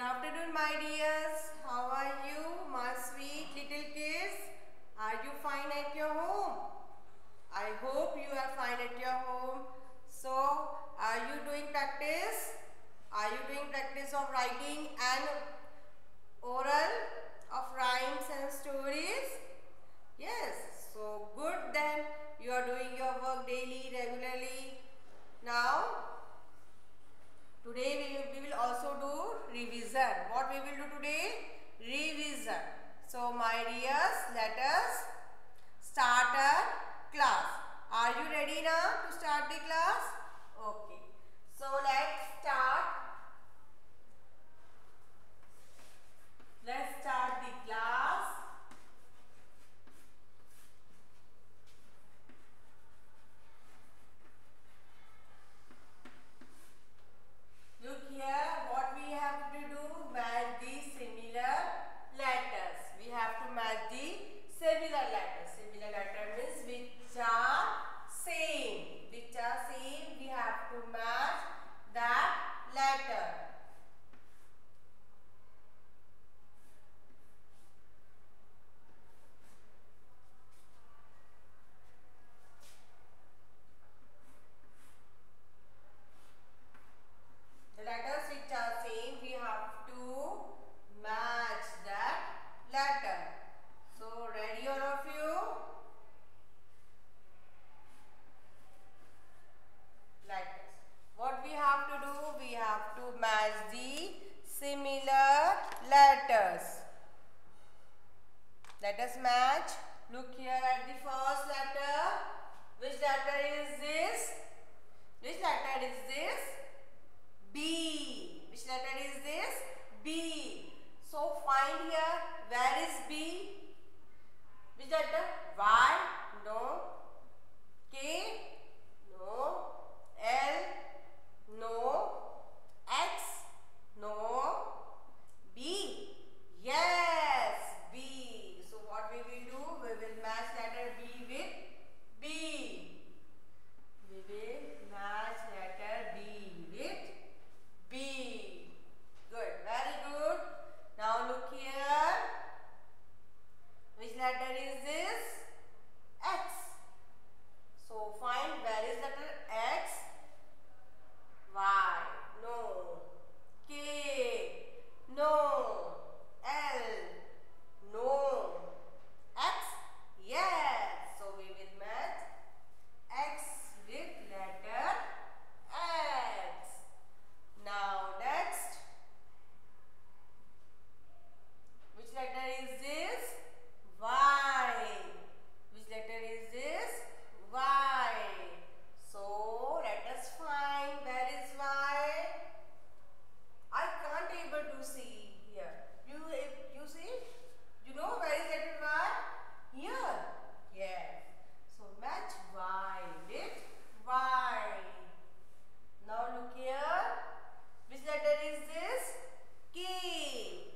afternoon, my dears. How are you, my sweet little kids? Are you fine at your home? I hope you are fine at your home. So, are you doing practice? Are you doing practice of writing and oral, of rhymes and stories? Yes. So, good then. You are doing your work daily, regularly. Now, today we will also do revision. What we will do today? Revision. So my dears, let us start our class. Are you ready now to start the class? Okay. So let's start. Let's start the class. Look here, what we have to do, match the similar letters. We have to match the similar letters. Similar letter means which are same. Which are same, we have to match that letter. The letters which are same, we have to match that letter. So, ready all of you? Letters. What we have to do? We have to match the similar letters. Let us match. Look here at the first letter. Which letter is this? Which letter is this? B. Which letter is this? B. So find here, where is B? Which letter? Y? No. K? No. L? No. X? No. B? Yes, B. So what we will do? We will match letter B with B. We will match letter B with B. Good. Very good. Now look here. Which letter is this? X. So find where is letter X? Y. No. K. No. L. No. X. Yes. So we will match X with letter X. Now next, which letter is this? Y. Which letter is this? Y. So let us find where is Y. I can't able to see here. You see? You know where is letter Y? Here. Yes. So match Y with Y. Now look here. Which letter is this? K.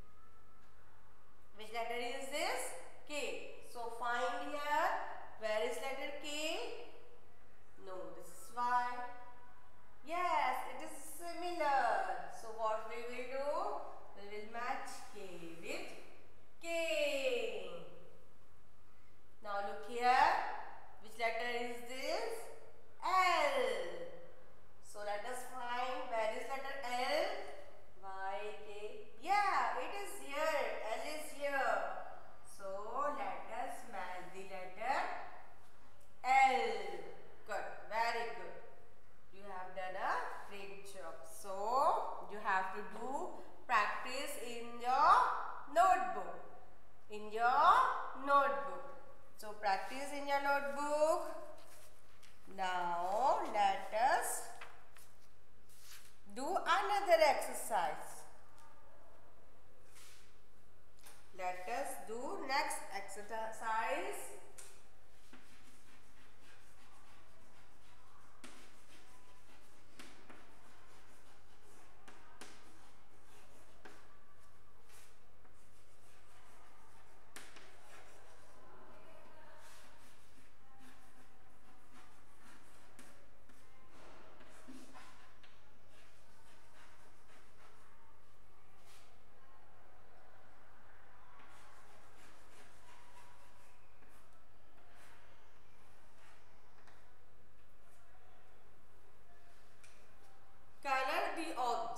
Which letter is this? K. So find here. Where is letter K? No, this is Y. Yes, it is similar. So what we will do? We will match K with K. Now look here. Which letter is this? L. So let us find where is letter L? Y, K. Yeah, it is here. L is here. So let us match the letter L. Good. Very good. You have done a great job. So you have to do practice in your notebook. In your notebook. So practice in your notebook. Now let us do another exercise. Let us do next exercise.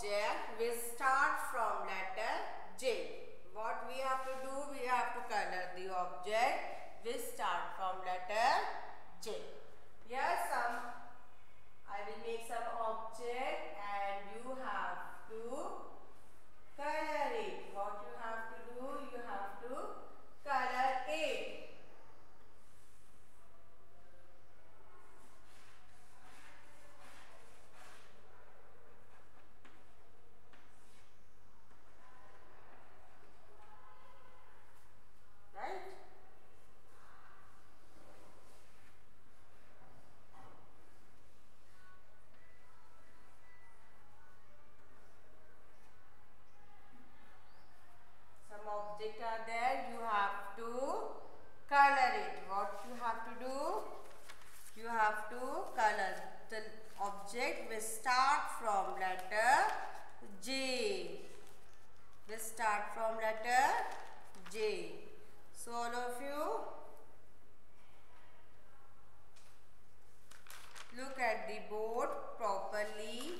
object will start from letter J. What we have to do? We have to color the object will start from letter J. Here I will make some object and you have to color it. What you have to do? You have to color it. Object are there, you have to color it. What you have to do? You have to color. The object will start from letter J. Will start from letter J. So all of you look at the board properly.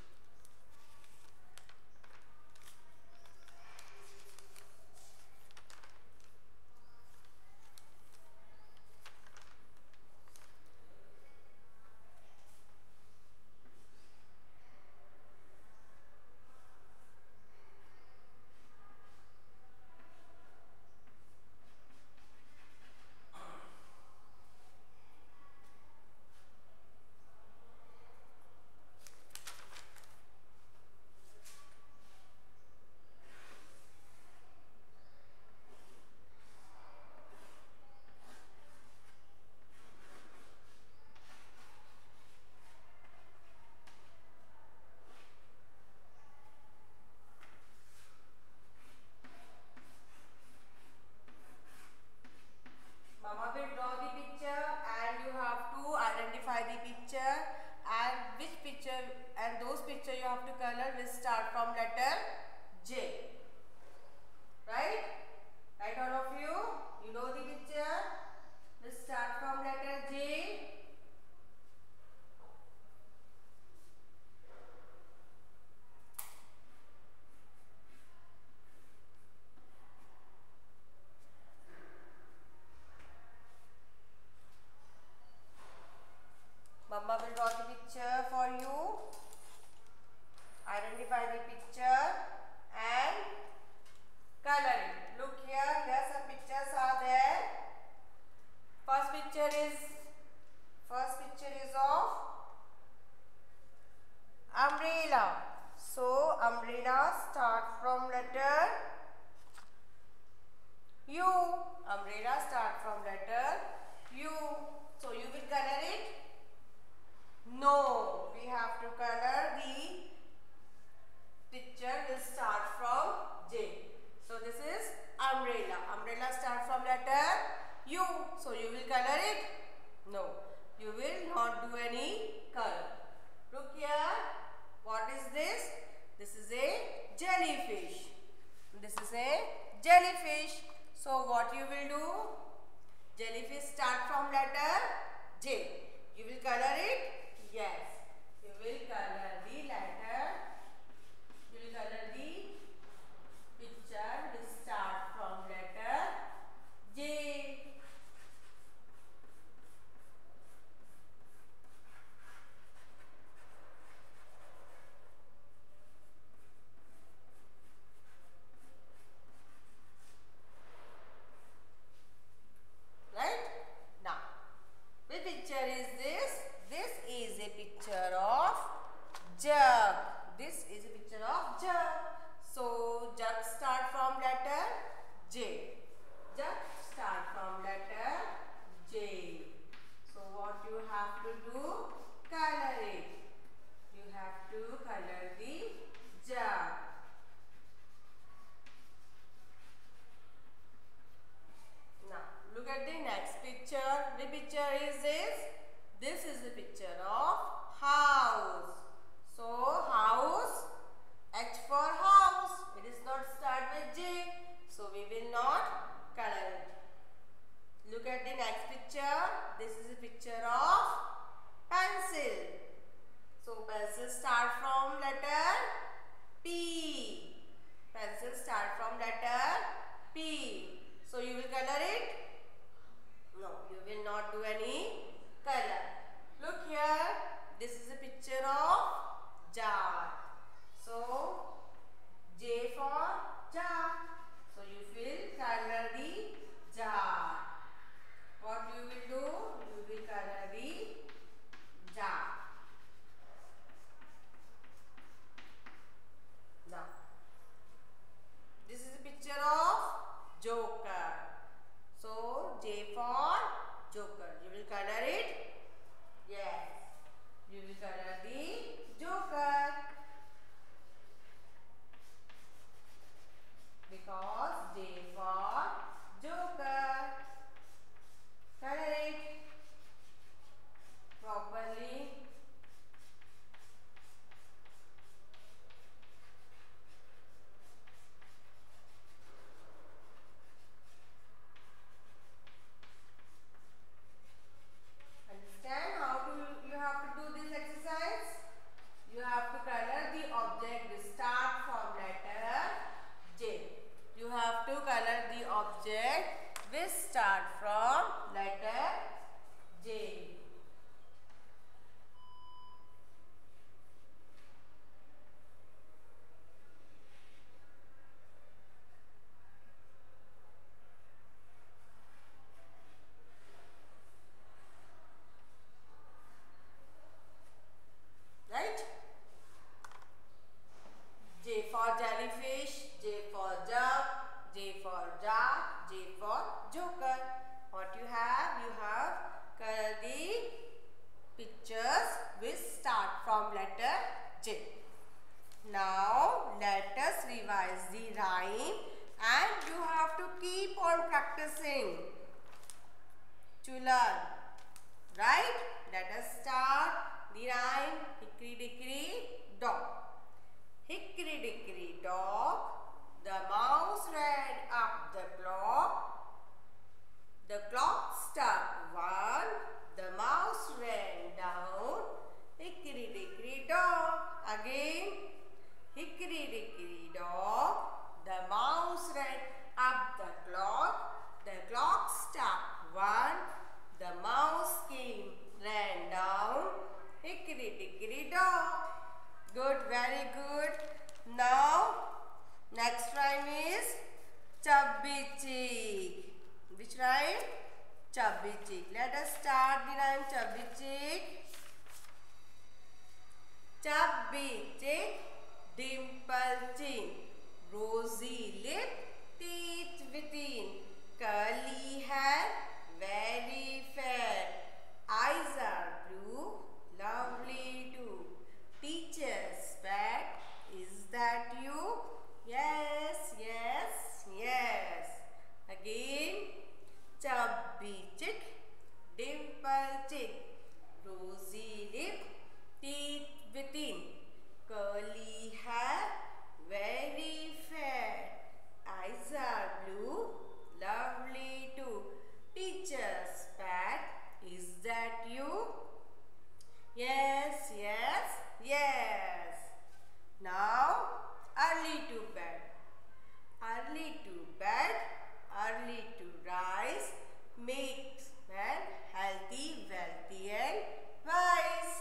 You have to color will start from letter J. Right? Right, all of you? You know the picture? Will start from letter J. Mama will draw the picture for you. Identify the picture and color it. Look here, some pictures are there. First picture is of umbrella. So umbrella start from letter U. Umbrella start from letter U. So you will color it? No, we have to color the picture will start from J. So this is umbrella. Umbrella start from letter U. So you will color it? No. You will not do any color. Look here. What is this? This is a jellyfish. This is a jellyfish. So what you will do? Jellyfish start from letter J. You will color it? Yes. You will color the letter. You will color the picture will start from letter J. Right? Now, which picture is this? This is a picture of jug. This is a picture of jug. So, jug start from letter J. Jug start from letter J. So, what you have to do? Color it. You have to color the jug. Now, look at the next picture. The picture is this. This is the picture of house. So, house, H for house. It is not start with J. So, we will not color it. Look at the next picture. This is a picture of pencil. So, pencil start from letter P. Pencil start from letter P. So you will color it? No, you will not do any color. Look here. This is a picture of jar. So J for jar. So you will color the jar. What you will do? You will color the jar. Now, this is a picture of joker. So J for joker. You will color it? Yes. You will color the joker. Because J for joker. Color it properly. Understand how you have to do this exercise? You have to color the object which start from letter J. You have to color the object which start from letter J. Right? J for jellyfish, J for jug, J for jar, J for joker. What you have? You have color the pictures which start from letter J. Now let us revise the rhyme and you have to keep on practicing to learn. Right? Let us start the rhyme. Hickory dickory dock. Hickory dickory dock, the mouse ran up the clock. The clock struck 1, the mouse ran down. Hickory dickory dock. Again. Hickory dickory dock, the mouse ran up the clock. The clock struck 1, the mouse ran down. Hickory dickory dock. Good, very good. Now, next rhyme is chubby cheek. Which rhyme? Chubby cheek. Let us start the rhyme chubby cheek. Chubby cheek, dimple chin, rosy lip, teeth within, curly hair, very fair, eyes are blue, lovely too. Teacher's pet, is that you? Yes, yes, yes. Again, chubby chick, dimple chin, rosy lip, teeth within, curly hair, very fair, eyes are blue, lovely too. Teacher's pet, is that you? Yes, yes, yes. Now, early to bed. Early to bed, early to rise, makes man healthy, wealthy and wise.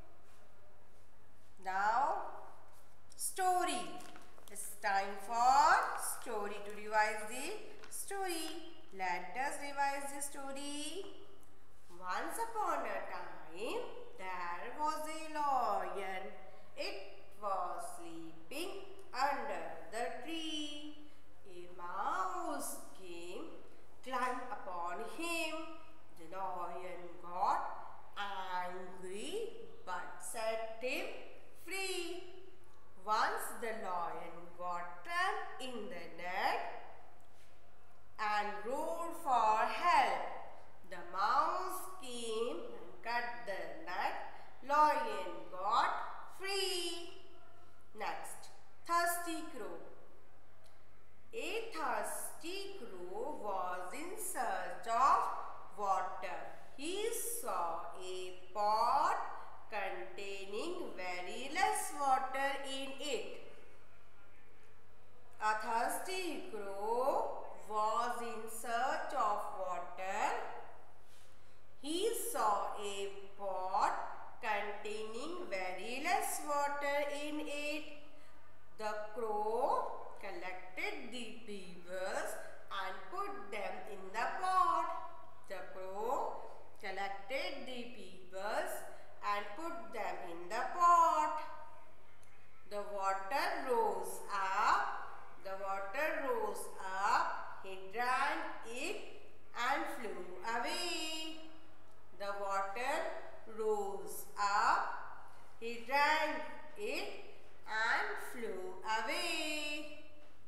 Now, story. It's time for story to revise the story. Let us revise the story. Once upon a time, there was a lion. It was sleeping under the tree. A mouse came, climbed upon him. The lion got angry but set him free. Once the lion got trapped in the net and roared for help. The mouse came and cut the net. Lion got free. Next, thirsty crow. A thirsty crow was in search of water. He saw a pot containing very less water in it. A thirsty crow was in search of water. He saw a pot containing very less water in it. The crow collected the pebbles and put them in the pot. The crow collected the pebbles and put them in the pot. The water rose up. The water rose up. He drank it and flew away. The water rose up. He drank it and flew away.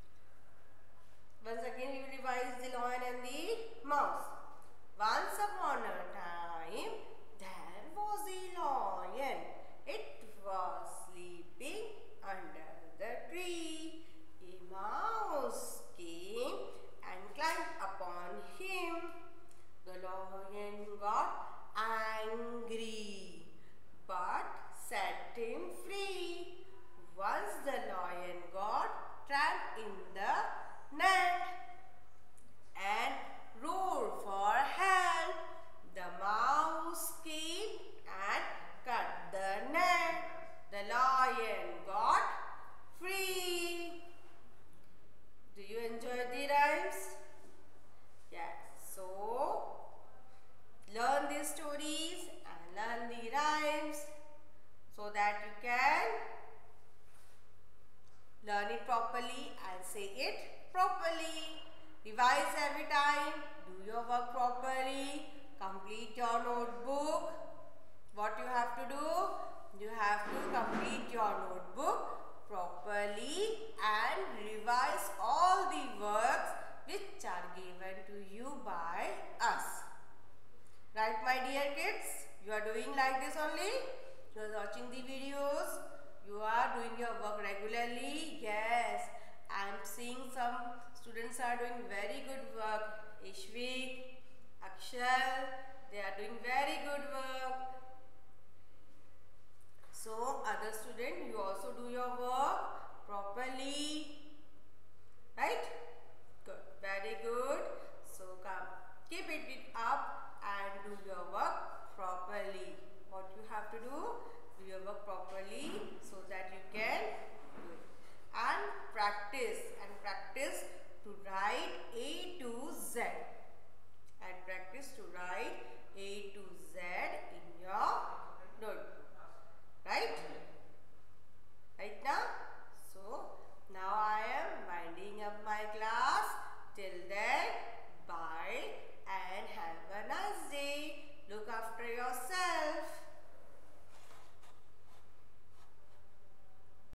Once again we will revise the lion and the mouse. Once upon a time there was a lion. It was sleeping under the tree. A mouse came and climbed upon him. The lion got angry but set him free. Once the lion got trapped in the net and roared for help, the mouse came and cut the net. The lion got free. Do you enjoy the rhymes? Yes. So, learn these stories and learn the rhymes so that you can learn it properly and say it properly. Revise every time. Do your work properly. Complete your notebook. What you have to do? You have to complete your notebook properly and revise all the works which are given to you by us. Right, my dear kids? You are doing like this only? You are watching the videos. You are doing your work regularly. Yes, I am seeing some students are doing very good work. Ishvik, Akshal, they are doing very good work. So, other student, you also do your work.